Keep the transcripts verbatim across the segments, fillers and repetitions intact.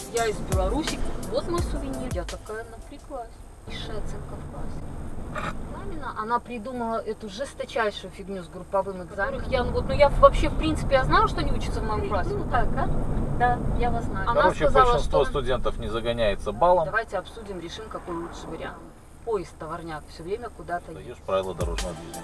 Я из Беларуси. Вот мой сувенир. Я такая напряглась. Высшая оценка в классе. Мамина, она придумала эту жесточайшую фигню с групповым экзаменом. Я, ну, вот, ну, я вообще, в принципе, я знала, что они учатся в моем классе. Ну так, а? Да, я вас знаю. Она Короче, сказала, большинство что... студентов не загоняется баллом. Давайте обсудим, решим, какой лучший вариант. Поезд, товарняк, все время куда-то едет. Даешь правила дорожного движения.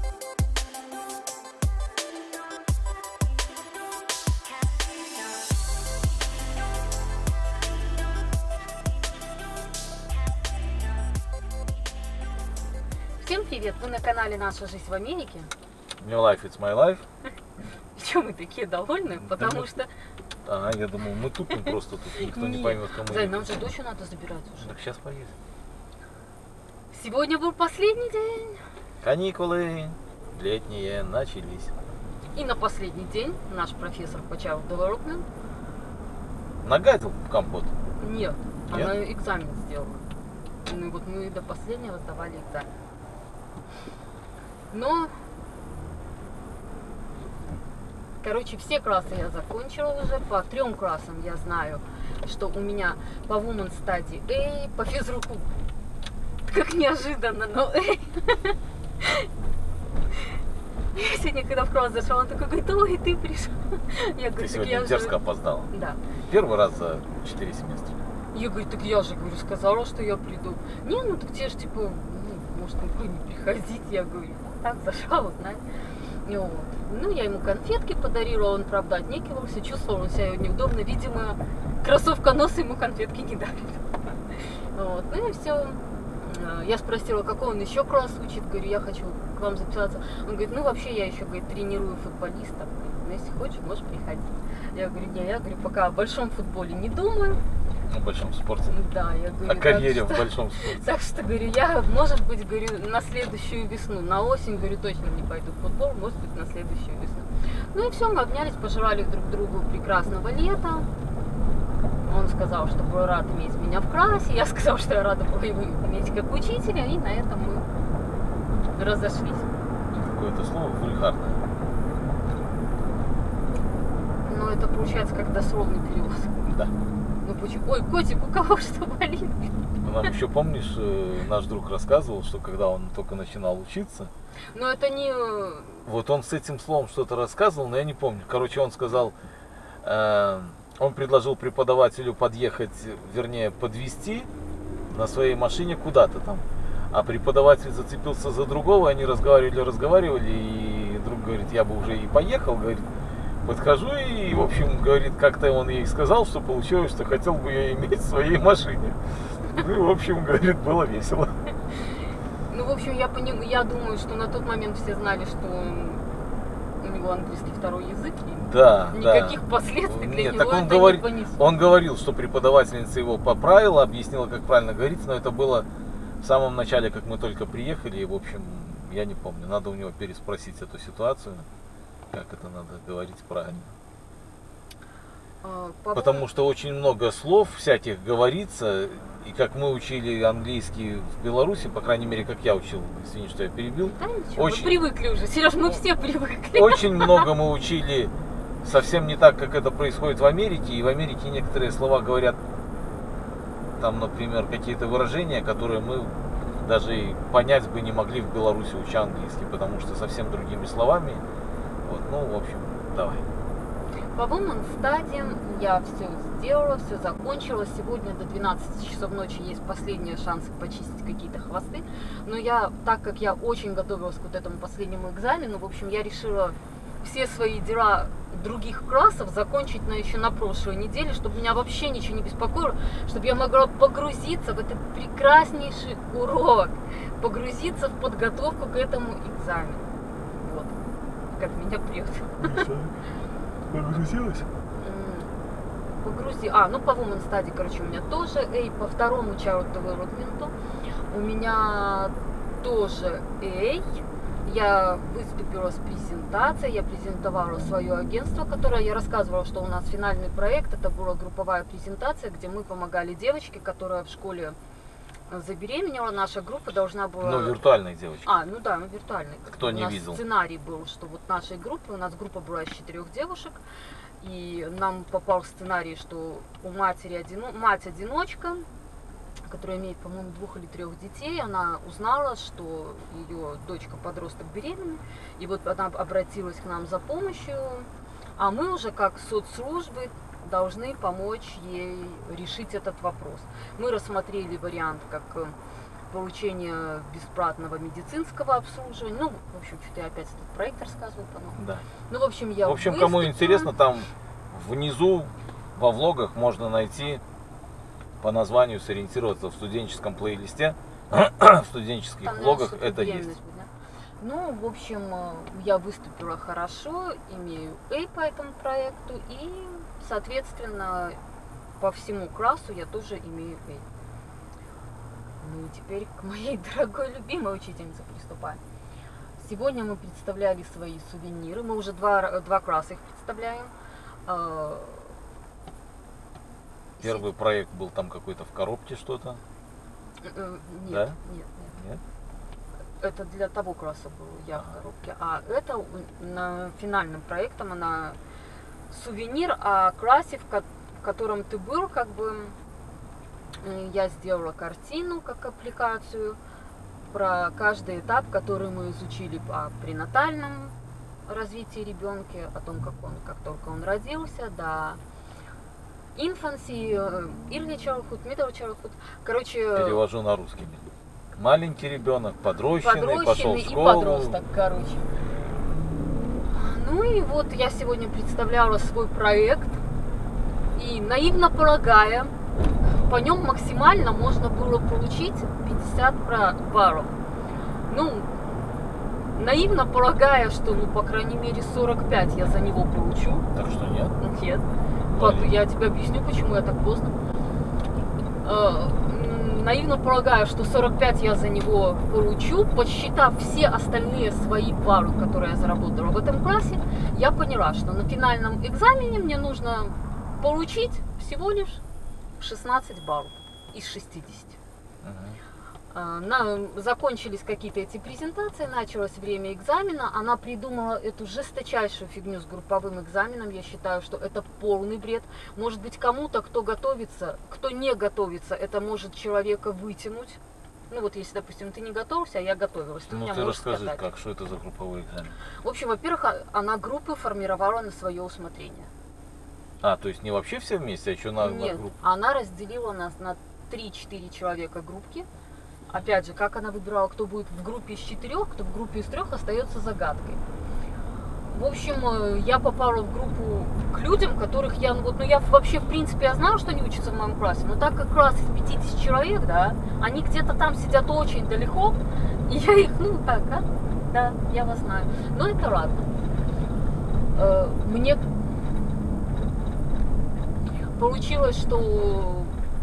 Всем привет! Вы на канале «Наша жизнь в Америке». New life, it's my life. Почему мы такие довольны? Потому Да, что... А, я думал, мы тупим просто тут, никто не Нет. поймет, кому. Зай, нам же дочь надо забирать уже. Так сейчас поедем. Сегодня был последний день. Каникулы летние начались. И на последний день наш профессор по Child Development... Нагадил в компот? Нет, Нет? она экзамен сделала. Ну и вот мы до последнего сдавали экзамен. Но... Короче, все классы я закончила уже. По трем классам я знаю, что у меня по Woman стадии A, по физруку как неожиданно, но A. Я сегодня, когда в класс зашла, он такой говорит: ой, ты пришел. Я говорю, Ты сегодня я дерзко же... опоздала. Да. Первый раз за четыре семестра. Я говорю, так я же, говорю, сказала, что я приду. Не, ну так тебе же, типа, ну, может, никакой не приходить. Я говорю, так, зашла, вот, знаешь. И вот. Ну, я ему конфетки подарила, он, правда, отнекивался, чувствовал он себя неудобно. Видимо, кроссовка носа ему конфетки не дарит. Вот. Ну и все. Я спросила, какой он еще класс учит. Говорю, я хочу к вам записаться. Он говорит, ну, вообще, я еще, говорит, тренирую футболистов. Ну, если хочешь, можешь приходить. Я говорю, не, я, говорю, пока о большом футболе не думаю. В большом спорте. Да, я говорю, О карьере что, в большом спорте. Так что, говорю, я, может быть, говорю, на следующую весну, на осень, говорю, точно не пойду в футбол, может быть, на следующую весну. Ну и все, мы обнялись, пожелали друг другу прекрасного лета. Он сказал, что был рад иметь меня в классе, я сказала, что я рада была его иметь как учителя, и на этом мы разошлись. Какое-то слово вульгарное. Но это получается как дословный перевод. Да. Ну почему? Ой, котик, у кого что болит? Ну, нам еще, помнишь, наш друг рассказывал, что когда он только начинал учиться, Но это не... вот он с этим словом что-то рассказывал, но я не помню. Короче, он сказал, э, он предложил преподавателю подъехать, вернее, подвезти на своей машине куда-то там. А преподаватель зацепился за другого, они разговаривали, разговаривали, и друг говорит, я бы уже и поехал, говорит. Подхожу и, в общем, говорит, как-то он ей сказал, что получилось, что хотел бы ее иметь в своей машине. Ну и, в общем, говорит, было весело. Ну, в общем, я, поним... я думаю, что на тот момент все знали, что он... у него английский второй язык, и да, никаких да. последствий для Нет, него так он это говор... не понесло. Он говорил, что преподавательница его поправила, объяснила, как правильно говорить, но это было в самом начале, как мы только приехали, и, в общем, я не помню, надо у него переспросить эту ситуацию. Как это надо говорить правильно. А, по Потому что очень много слов всяких говорится, и как мы учили английский в Беларуси, по крайней мере, как я учил, извини, что я перебил. Да ничего, очень, мы привыкли уже, Сереж, мы все привыкли. Очень много мы учили совсем не так, как это происходит в Америке, и в Америке некоторые слова говорят, там, например, какие-то выражения, которые мы даже и понять бы не могли в Беларуси, уча английский, потому что совсем другими словами. Вот, ну, в общем, давай. По Woman стадиям я все сделала, все закончила. Сегодня до двенадцати часов ночи есть последние шансы почистить какие-то хвосты. Но я, так как я очень готовилась к вот этому последнему экзамену, в общем, я решила все свои дела других классов закончить на, еще на прошлой неделе, чтобы меня вообще ничего не беспокоило, чтобы я могла погрузиться в этот прекраснейший урок, погрузиться в подготовку к этому экзамену. Вот. Как меня прет. Погрузилась? Погрузи. А, ну по Woman стадии, короче, у меня тоже A, по второму Child Development у меня тоже A. Я выступила с презентацией, я презентовала свое агентство, которое я рассказывала, что у нас финальный проект, это была групповая презентация, где мы помогали девочке, которая в школе забеременела, наша группа должна была... Ну, виртуальной девочки. А, ну да, ну виртуальной. Кто у не нас видел. Сценарий был, что вот нашей группы, у нас группа была из четырех девушек, И нам попал сценарий, что у матери одино... мать-одиночка, которая имеет, по-моему, двух или трех детей, она узнала, что ее дочка-подросток беременна, и вот она обратилась к нам за помощью, а мы уже как соцслужбы должны помочь ей решить этот вопрос. Мы рассмотрели вариант как получение бесплатного медицинского обслуживания. Ну, в общем, что-то я опять этот проект рассказываю, по-моему. Да. Ну, в общем, я В общем, выступила. кому интересно, там внизу во влогах можно найти по названию, сориентироваться в студенческом плейлисте, в студенческих Там, влогах наверное, это беременность есть. будет, да? Ну, в общем, я выступила хорошо, имею A по этому проекту, и, соответственно, по всему классу я тоже имею A. Ну и теперь к моей дорогой любимой учительнице приступаем. Сегодня мы представляли свои сувениры, мы уже два, два класса их представляем. Первый проект был там какой-то в коробке что-то. Нет, Да? нет, нет. Нет? Это для того класса был я в коробке. А это на финальным проектом она сувенир о классе, в, ко в котором ты был, как бы я сделала картину как аппликацию про каждый этап, который мы изучили по пренатальном развитии ребенка, о том, как он, как только он родился, до infancy, early childhood, middle childhood. Короче, перевожу на русский. Маленький ребенок, подрощенный, подрощенный пошел в и школу. подросток, короче. Ну и вот я сегодня представляла свой проект и наивно полагая, по нем максимально можно было получить пятьдесят баллов. Ну, наивно полагая, что, ну, по крайней мере, сорок пять я за него получу. Так что нет? Нет. Вали. Вот, я тебе объясню, почему я так поздно. Э, наивно полагаю, что сорок пять я за него получу, подсчитав все остальные свои баллы, которые я заработала в этом классе, я поняла, что на финальном экзамене мне нужно получить всего лишь шестнадцать баллов из шестидесяти. Угу. На, закончились какие-то эти презентации, началось время экзамена, она придумала эту жесточайшую фигню с групповым экзаменом, я считаю, что это полный бред. Может быть, кому-то, кто готовится, кто не готовится, это может человека вытянуть. Ну вот, если, допустим, ты не готовился, а я готовилась, ты Ну меня ты можешь расскажи, скатать. как, что это за групповой экзамен? В общем, во-первых, она группы формировала на свое усмотрение. А, то есть не вообще все вместе, а еще на, на Нет, группу? она разделила нас на три-четыре человека группки. Опять же, как она выбирала, кто будет в группе из четырех, кто в группе из трех, остается загадкой. В общем, я попала в группу к людям, которых я, ну вот, ну я вообще, в принципе, я знала, что они учатся в моем классе, но так как класс из пятидесяти человек, да, они где-то там сидят очень далеко, и я их, ну так, а, да, я вас знаю. Но это ладно. Мне получилось, что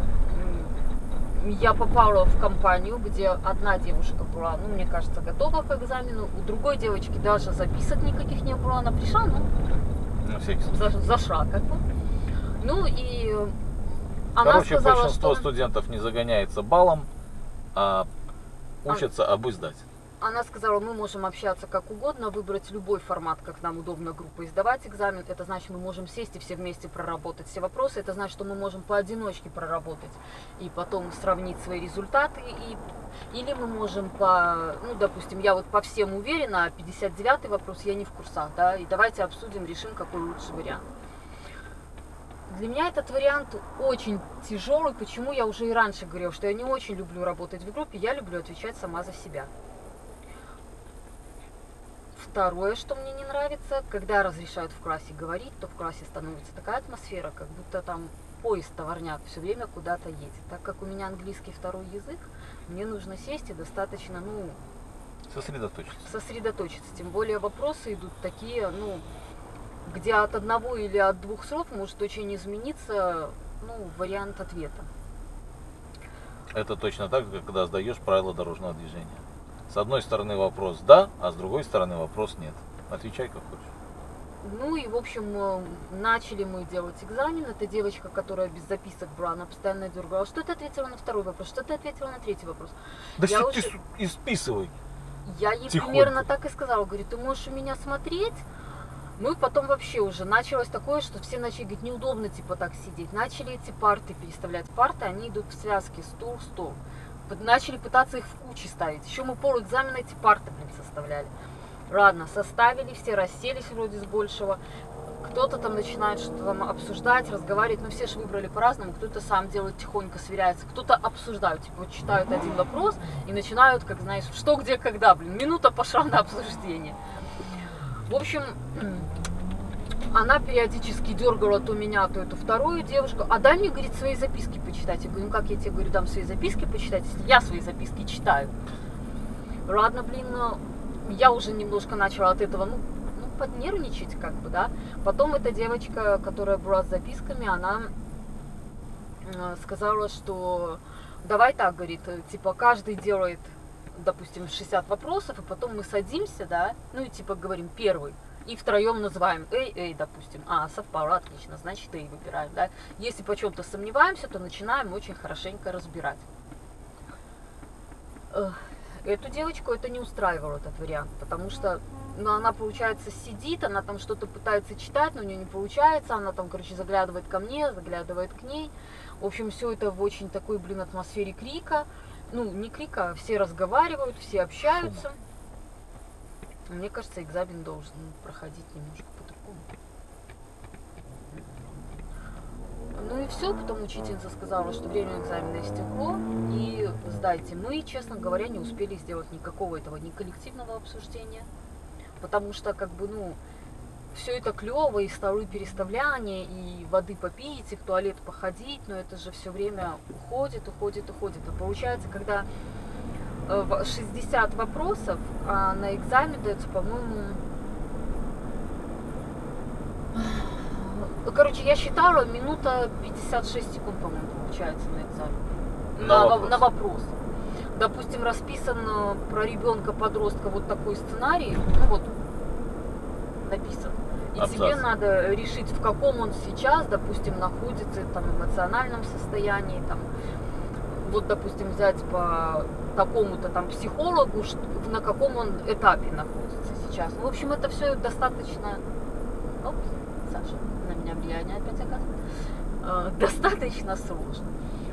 я попала в компанию, где одна девушка была, ну, мне кажется, готова к экзамену, у другой девочки даже записок никаких не было, она пришла, ну, На всякий случай. за, зашла как бы. Ну и она Короче, сказала, большинство что... студентов не загоняется баллом, а учатся а... абы сдать. Она сказала, мы можем общаться как угодно, выбрать любой формат, как нам удобно группой сдавать экзамен. Это значит, мы можем сесть и все вместе проработать все вопросы. Это значит, что мы можем поодиночке проработать и потом сравнить свои результаты. И... Или мы можем по, ну, допустим, я вот по всем уверена, а пятьдесят девятый вопрос я не в курсах, да, и давайте обсудим, решим, какой лучший вариант. Для меня этот вариант очень тяжелый, почему я уже и раньше говорила, что я не очень люблю работать в группе, я люблю отвечать сама за себя. Второе, что мне не нравится, когда разрешают в классе говорить, то в классе становится такая атмосфера, как будто там поезд товарняк все время куда-то едет. Так как у меня английский второй язык, мне нужно сесть и достаточно, ну, сосредоточиться. сосредоточиться. Тем более вопросы идут такие, ну, где от одного или от двух слов может очень измениться, ну, вариант ответа. Это точно так же, как когда сдаешь правила дорожного движения. С одной стороны вопрос «да», а с другой стороны вопрос «нет». Отвечай как хочешь. Ну и, в общем, начали мы делать экзамен. Это девочка, которая без записок была, она постоянно дергала. Что ты ответила на второй вопрос? Что ты ответила на третий вопрос? Да я ты уже... исписывай. Я ей Тихонько. примерно так и сказала. Говорю, ты можешь у меня смотреть, Ну и потом вообще уже началось такое, что все начали говорить, неудобно типа так сидеть. Начали эти парты переставлять. Парты, они идут в связке, стул, стол. Начали пытаться их в кучи ставить. Еще мы пол экзамена эти парты, блин, составляли. Ладно, составили, все расселись вроде с большего. Кто-то там начинает что-то там обсуждать, разговаривать. Ну все же выбрали по-разному. Кто-то сам делает тихонько, сверяется. Кто-то обсуждает. Типа вот читают один вопрос и начинают, как знаешь, что, где, когда, блин. Минута пошла на обсуждение. В общем, она периодически дергала то меня, то эту вторую девушку. А дай мне, говорит, свои записки почитать. Я говорю, ну как я тебе, говорю, дам свои записки почитать, если я свои записки читаю. Ладно, блин, я уже немножко начала от этого, ну, ну поднервничать, как бы, да. Потом эта девочка, которая была с записками, она сказала, что давай так, говорит, типа каждый делает, допустим, шестьдесят вопросов, и потом мы садимся, да, ну и типа говорим первый, и втроем называем эй, эй, допустим, а, совпало, отлично, значит эй выбираем, да. Если по чем-то сомневаемся, то начинаем очень хорошенько разбирать. Эту девочку это не устраивал, этот вариант, потому что, ну, она, получается, сидит, она там что-то пытается читать, но у нее не получается, она там, короче, заглядывает ко мне, заглядывает к ней. В общем, все это в очень такой, блин, атмосфере крика. Ну, не крика, а все разговаривают, все общаются. Мне кажется, экзамен должен проходить немножко по-другому. Ну и все, потом учительница сказала, что время экзамена истекло, и сдайте. Мы, честно говоря, не успели сделать никакого этого, ни коллективного обсуждения, потому что, как бы, ну, все это клево, и столы переставляние, и воды попить, и в туалет походить, но это же все время уходит, уходит, уходит. А получается, когда шестьдесят вопросов, а на экзамен дается, по-моему... Короче, я считала, минута пятьдесят шесть секунд, по-моему, получается на экзамен. На, на, вопрос. на вопрос. Допустим, расписан про ребенка-подростка вот такой сценарий, ну вот, написан. И Абзац. Тебе надо решить, в каком он сейчас, допустим, находится, там, эмоциональном состоянии, там, вот, допустим, взять по такому-то там психологу, на каком он этапе находится сейчас. Ну, в общем, это все достаточно... Опс, Саша, на меня влияние опять оказывает. Э, достаточно сложно.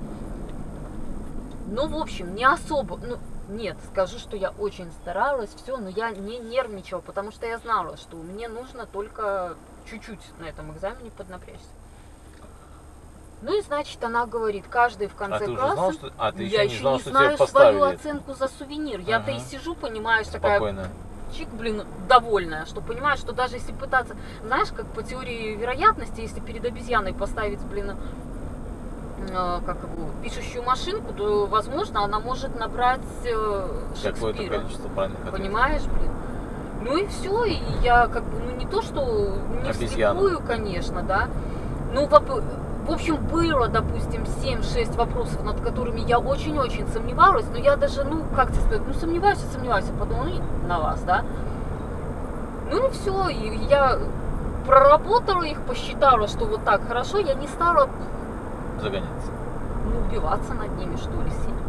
Ну, в общем, не особо... Ну, нет, скажу, что я очень старалась, все, но я не нервничала, потому что я знала, что мне нужно только чуть-чуть на этом экзамене поднапрячься. Ну и значит, она говорит, каждый в конце а ты класса... Знал, что... А, ты я еще не еще знал, не что знаю тебе свою поставили. оценку за сувенир. Ага. Я-то и сижу, понимаешь, Спокойно. такая... Чик, блин, довольная, что понимаешь, что даже если пытаться... Знаешь, как по теории вероятности, если перед обезьяной поставить, блин, э, как его, пишущую машинку, то, возможно, она может набрать э, Шекспира. Какое-то количество правильных ответов. Понимаешь, блин? Ну и все, и я как бы, ну не то, что не вслепую, конечно, да, ну, в, в общем, было, допустим, семь-шесть вопросов, над которыми я очень-очень сомневалась, но я даже, ну, как тебе сказать, ну, сомневаюсь, сомневаюсь, а потом, ну, на вас, да. Ну и все, и я проработала их, посчитала, что вот так хорошо, я не стала... Загоняться. Ну, убиваться над ними, что ли, сильно.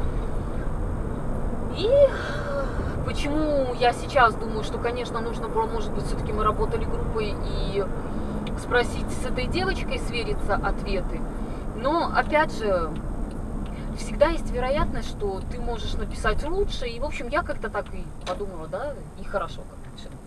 И... Почему я сейчас думаю, что, конечно, нужно было, может быть, все-таки мы работали группой и спросить с этой девочкой, свериться ответы. Но, опять же, всегда есть вероятность, что ты можешь написать лучше. И, в общем, я как-то так и подумала, да, и хорошо как-то все.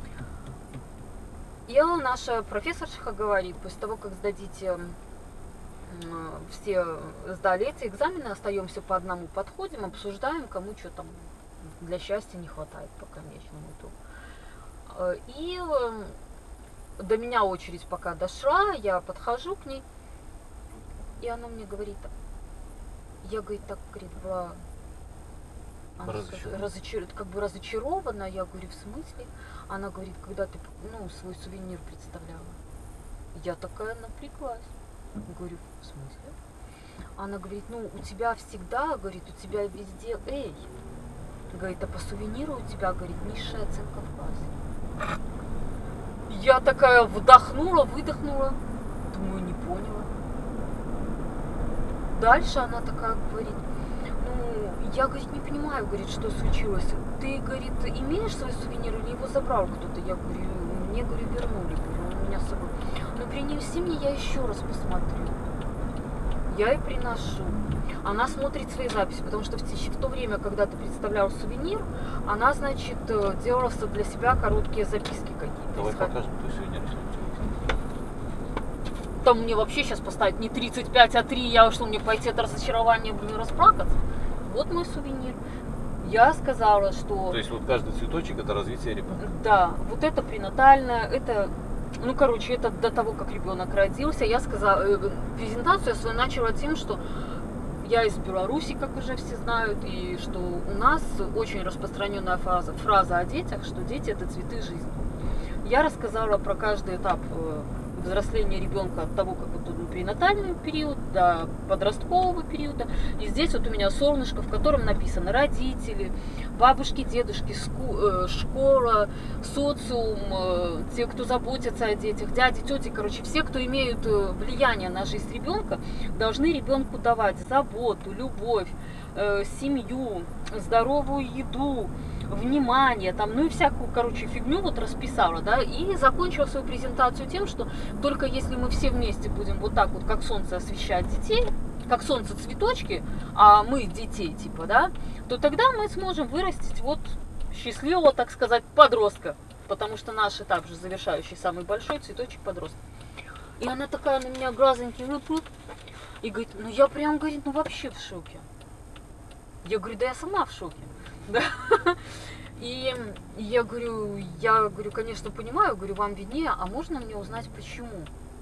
И наша профессорша говорит, после того, как сдадите, все сдали эти экзамены, остаемся по одному, подходим, обсуждаем, кому что там для счастья не хватает по конечному итогу. И до меня очередь пока дошла, я подхожу к ней, и она мне говорит, я, говорит, так, говорит, была разочарована. Разочар... как бы разочарована, я говорю, в смысле? Она говорит, когда ты, ну, свой сувенир представляла. Я такая напряглась. Говорю, в смысле? Она говорит, ну, у тебя всегда, говорит, у тебя везде эй. Говорит, а по сувениру у тебя, говорит, низшая оценка в классе. Я такая вдохнула, выдохнула. Думаю, не поняла. Дальше она такая говорит, ну, я, говорит, не понимаю, говорит, что случилось. Ты, говорит, имеешь свой сувенир или его забрал кто-то? Я говорю, мне, говорю, вернули, говорю, у меня с собой. Ну, принеси мне, я еще раз посмотрю. Я ей приношу. Она смотрит свои записи, потому что в, в то время, когда ты представлял сувенир, она, значит, делала для себя короткие записки какие-то. Давай покажем твой сувенир. Там мне вообще сейчас поставить не тридцать пять, а три, я что, мне пойти от разочарования, блин, расплакаться? Вот мой сувенир. Я сказала, что... То есть вот каждый цветочек это развитие ребенка? Да, вот это пренатальное, это... Ну, короче, это до того, как ребенок родился. Я сказала, э, презентацию я свою начала тем, что я из Беларуси, как уже все знают, и что у нас очень распространенная фраза, фраза о детях, что дети – это цветы жизни. Я рассказала про каждый этап э, взросления ребенка от того, как вот он пренатальный период до подросткового периода. И здесь вот у меня солнышко, в котором написано родители, бабушки, дедушки, школа, социум, те, кто заботится о детях, дяди, тети, короче, все, кто имеют влияние на жизнь ребенка, должны ребенку давать заботу, любовь, семью, здоровую еду, внимание, там, ну и всякую, короче, фигню вот расписала, да, и закончила свою презентацию тем, что только если мы все вместе будем вот так вот, как солнце, освещать детей, как солнце цветочки, а мы детей, типа, да, то тогда мы сможем вырастить вот счастливого, так сказать, подростка, потому что наш этап же завершающий, самый большой цветочек подростка. И она такая на меня глазоньки выплыв и говорит, ну я прям, говорит, ну вообще в шоке. Я говорю, да я сама в шоке. Да. И я говорю, я говорю, конечно, понимаю, говорю, вам виднее, а можно мне узнать, почему?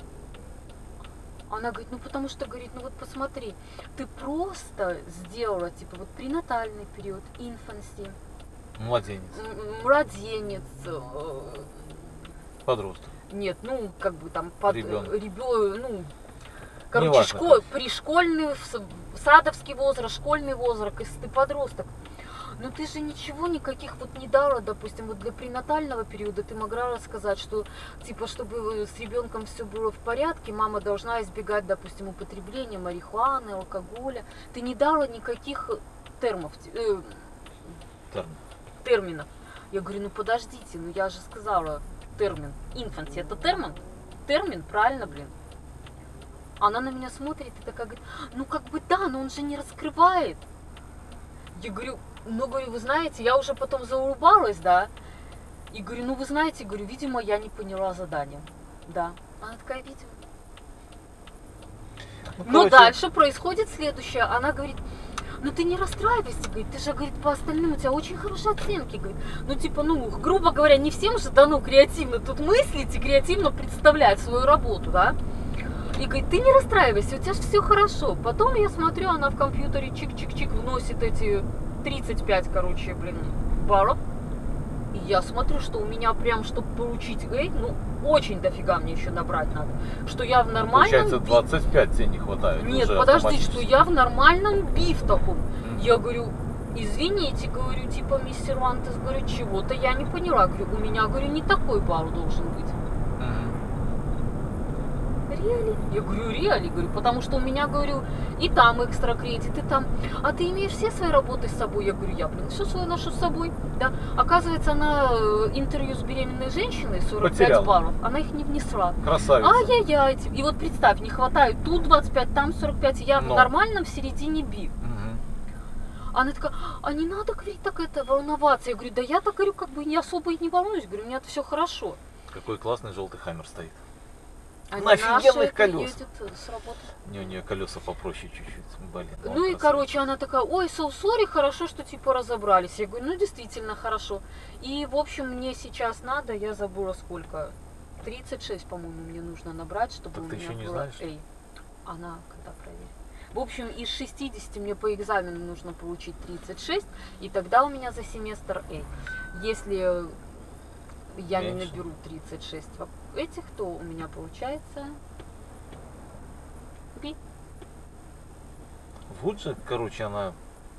Она говорит, ну потому что, говорит, ну вот посмотри, ты просто сделала, типа, вот пренатальный период, инфанси. Младенец. Младенец. Подросток. Нет, ну, как бы там, под, ребенок. Ребё, ну, короче, школ, пришкольный, садовский возраст, школьный возраст, если ты подросток. Ну ты же ничего никаких вот не дала, допустим, вот для пренатального периода ты могла рассказать, что типа, чтобы с ребенком все было в порядке, мама должна избегать, допустим, употребления марихуаны, алкоголя. Ты не дала никаких термов, э, Термин. терминов. Я говорю, ну подождите, ну я же сказала термин. Инфанси, это термин? Термин, правильно, блин. Она на меня смотрит и такая говорит, ну как бы да, но он же не раскрывает. Я говорю, ну, говорю, вы знаете, я уже потом заулыбалась, да, и говорю, ну, вы знаете, говорю, видимо, я не поняла задание, да. Она такая, видимо. Ну, Но короче... дальше происходит следующее, она говорит, ну, ты не расстраивайся, говорит, ты же, говорит, по остальным у тебя очень хорошие оценки, говорит. Ну, типа, ну, грубо говоря, не всем же дано креативно тут мыслить и креативно представлять свою работу, да. И говорит, ты не расстраивайся, у тебя же все хорошо. Потом я смотрю, она в компьютере чик-чик-чик вносит эти тридцать пять, короче, блин, баллов. И я смотрю, что у меня прям, чтобы получить эй, ну, очень дофига мне еще набрать надо. Что я в нормальном... Получается, двадцать пять тебе не хватает. Нет, подожди, что я в нормальном би в таком. Mm-hmm. Я говорю, извините, говорю, типа, мистер Вантес, говорю, чего-то я не поняла. Говорю, у меня, говорю, не такой балл должен быть. Реали? Я говорю, реали, говорю, потому что у меня, говорю, и там экстра кредит, и там. А ты имеешь все свои работы с собой? Я говорю, я, блин, все свое ношу с собой. Да. Оказывается, она интервью с беременной женщиной, сорок пять Потерял. баллов, она их не внесла. Красавица. Ай-яй-яй. И вот представь, не хватает тут двадцать пять, там сорок пять, я Но. в нормальном в середине би. Угу. Она такая, а не надо, говорит, так это волноваться. Я говорю, да я так, говорю, как бы не особо и не волнуюсь, говорю, у меня все хорошо. Какой классный желтый хаммер стоит. Они на офигенных колес. Не, у нее колеса попроще чуть-чуть. Блин, ну и, красавец. Короче, она такая, ой, so sorry, хорошо, что типа разобрались. Я говорю, ну действительно хорошо. И, в общем, мне сейчас надо, я забыла сколько, тридцать шесть, по-моему, мне нужно набрать, чтобы так у ты меня еще не было знаешь? Эй. Она когда проверит. В общем, из шестидесяти мне по экзамену нужно получить тридцать шесть, и тогда у меня за семестр эй. Если я Меньше. не наберу тридцать шесть этих, то у меня получается би. Вот же, короче, она...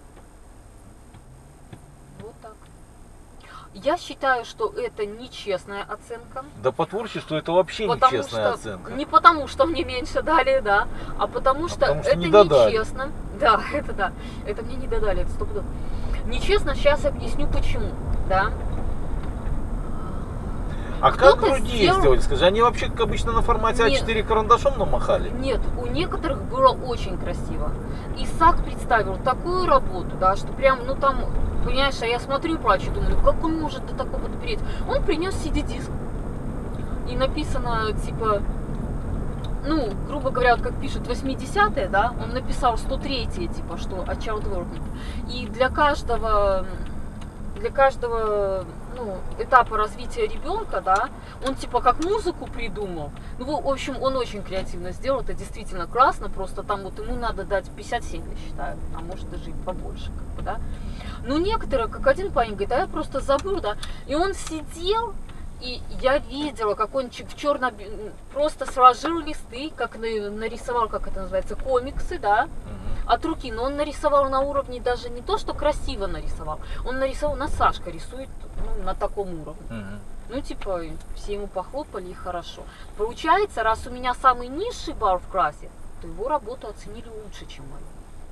Вот так. Я считаю, что это нечестная оценка. Да по творчеству это вообще потому нечестная что, оценка. Не потому, что мне меньше дали, да, а потому а что, потому что это не додали. Нечестно. Да, это да. Это мне не додали, это стопудово. Нечестно, сейчас объясню почему, да. А как Кто-то другие сделал- сделали? Скажи, они вообще, как обычно, на формате а Нет. четыре карандашом намахали? Нет, у некоторых было очень красиво. Исаак представил такую работу, да, что прям, ну там, понимаешь, а я смотрю и плачу, думаю, ну как он может до такого допереть? Он принес си ди-диск. И написано, типа, ну, грубо говоря, вот как пишут восьмидесятые, да, он написал сто третье, типа, что о child working. И для каждого, для каждого, ну, этапа развития ребенка, да, он типа как музыку придумал. Ну, в общем, он очень креативно сделал, это действительно классно, просто там вот ему надо дать пятьдесят семь, я считаю, а может даже и побольше, как бы, да. Ну, некоторые, как один парень говорит, а я просто забыл, да, и он сидел, и я видела, как он в черно просто сложил листы, как нарисовал, как это называется, комиксы, да, Мгм. от руки. Но он нарисовал на уровне даже не то, что красиво нарисовал, он нарисовал, на Сашка рисует, ну, на таком уровне. Мгм. Ну, типа, все ему похлопали, и хорошо. Получается, раз у меня самый низший балл в классе, то его работу оценили лучше, чем мою.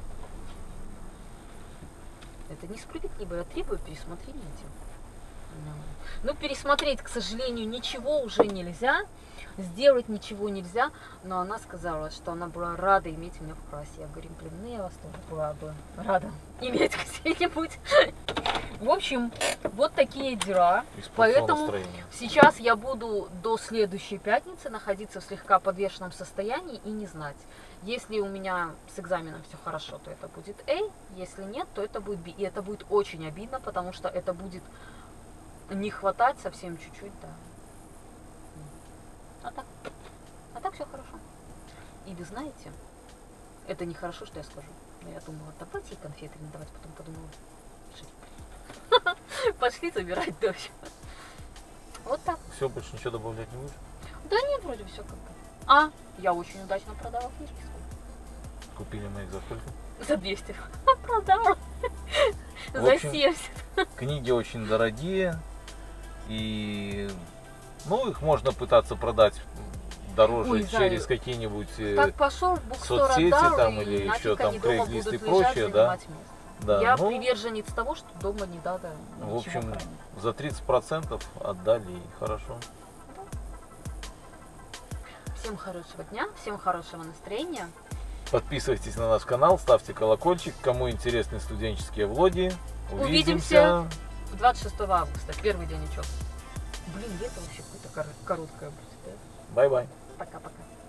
Это несправедливо, я требую пересмотрения этим. Ну, пересмотреть, к сожалению, ничего уже нельзя, сделать ничего нельзя, но она сказала, что она была рада иметь меня в классе. Я говорю, блин, ну я вас тоже была бы рада иметь где-нибудь. В общем, вот такие дела. Испортила Поэтому настроение. сейчас я буду до следующей пятницы находиться в слегка подвешенном состоянии и не знать. Если у меня с экзаменом все хорошо, то это будет A, если нет, то это будет B. И это будет очень обидно, потому что это будет не хватать совсем чуть-чуть, да. А так, а так все хорошо. И вы знаете, это нехорошо, что я скажу. Но я думала, давайте ей конфеты не давать, потом подумала, жить. Пошли забирать дочь. Вот так. Все, больше ничего добавлять не будешь? Да нет, вроде все как бы. А, я очень удачно продала книжки свои. Купили мы их за сколько? За двести. Продала. В За общем, семьдесят. Книги очень дорогие. И ну, их можно пытаться продать дороже Ой, через Зая, какие-нибудь э, Так пошел в букстор соцсети отдал, там и или нафиг еще там они дома Craigslist и будут прочее, лежать, да. занимать место. Да, Я ну, приверженец того, что дома не надо в ничего общем, хранить. за тридцать процентов отдали, и хорошо. Всем хорошего дня, всем хорошего настроения. Подписывайтесь на наш канал, ставьте колокольчик. Кому интересны студенческие влоги, Увидимся. увидимся. двадцать шестого августа, первый день учебы. Блин, лето вообще какое-то кор- короткое будет. да? Бай-бай. Пока-пока.